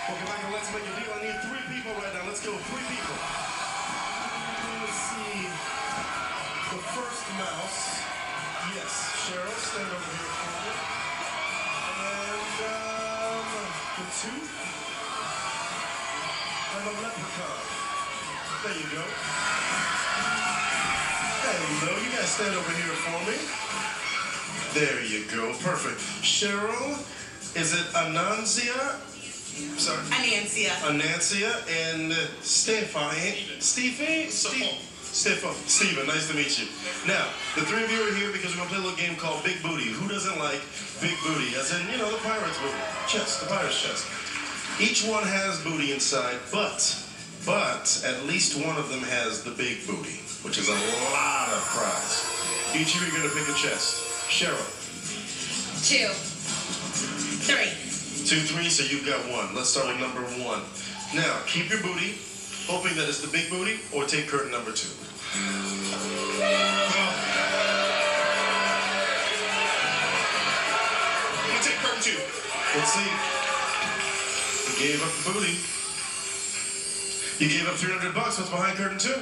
Okay, Michael, let's make a deal. I need 3 people right now. Let's go, 3 people. Let's see. The first mouse. Yes, Cheryl, stand over here for me. And, the tooth. And the leprechaun. There you go. Hello, you guys stand over here for me. There you go, perfect. Cheryl, is it Anansia? Sorry. Anancia and Stephen, nice to meet you. Now, the 3 of you are here because we're going to play a little game called Big Booty. Who doesn't like big booty? As in, you know, the pirate's booty. Chest, the pirate's chest. Each one has booty inside, but at least one of them has the big booty, which is a lot of prize. Each of you are going to pick a chest. Cheryl. 2, 3. 2, 3, so you've got 1. Let's start with number 1. Now, keep your booty, hoping that it's the big booty, or take curtain number 2. We'll take curtain 2. Let's see. You gave up the booty. You gave up $300. What's behind curtain 2?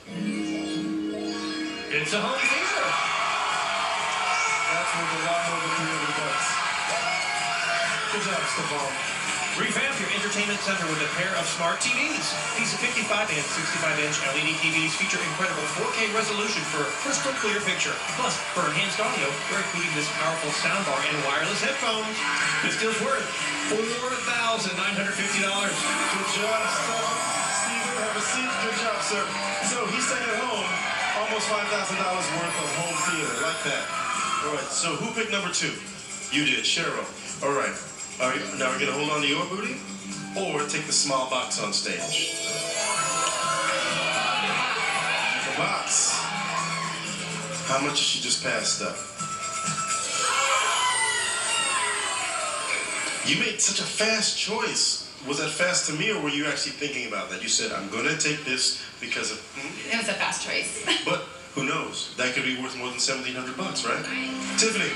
It's a home theater. That's worth a lot more than $300. Good job, Stefan. Revamp your entertainment center with a pair of smart TVs. These 55-inch, 65-inch LED TVs feature incredible 4K resolution for a crystal clear picture. Plus, for enhanced audio, we're including this powerful soundbar and wireless headphones. This deal's worth $4,950. Good job, Stefan. Steven, have a seat. Good job, sir. So he's taking home almost $5,000 worth of home theater. Like that. All right, so who picked number 2? You did, Cheryl. All right. All right, now we're going to hold on to your booty or take the small box on stage. The box. How much did she just pass up? You made such a fast choice. Was that fast to me, or were you actually thinking about that? You said, I'm going to take this because of... It was a fast choice. But who knows? That could be worth more than $1,700, right? Tiffany.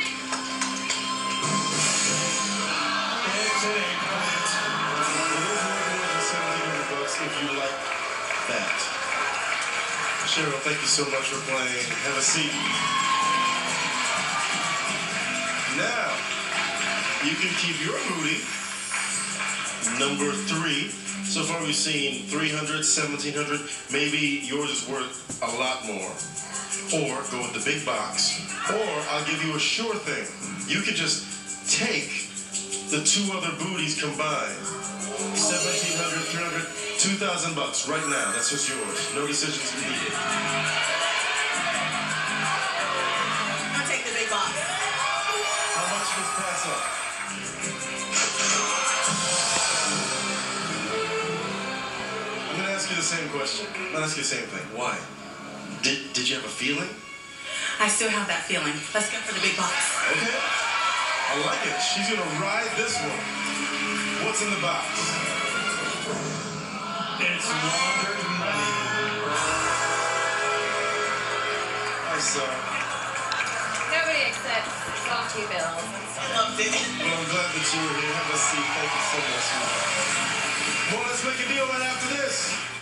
If you like that. Cheryl, thank you so much for playing. Have a seat. Now, you can keep your booty. Number 3. So far we've seen 300, 1,700. Maybe yours is worth a lot more. Or go with the big box. Or I'll give you a sure thing. You can just take the 2 other booties combined. 1,700, 300, $2,000 right now. That's just yours. No decisions needed. I'll take the big box. How much does pass up? I'm going to ask you the same question. I'm going to ask you the same thing. Why? Did you have a feeling? I still have that feeling. Let's go for the big box. Okay. I like it. She's going to ride this one. What's in the box? It's laundered money. I'm sorry. Nobody accepts salty bills. I loved it. Well, I'm glad that you were here. Have a seat. Thank you so much. Well, let's make a deal right after this.